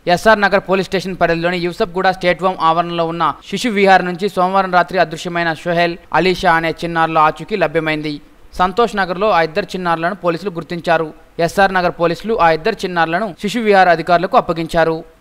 SR Nagar police station పరిధిలోని Yousufguda state home ఆవరణలో ఉన్న శిశు విహార్ నుంచి సోమవారం రాత్రి అదృశ్యమైన షోహెల్, అలీషా అనే చిన్నారుల ఆచూకీ లభ్యమైంది. సంతోష్ నగర్లో ఆ ఇద్దరు చిన్నారులను పోలీసులు గుర్తించారు. ఎస్ఆర్ నగర్ పోలీసులు ఆ ఇద్దరు చిన్నారులను శిశు విహార్ అధికారులకు అప్పగించారు.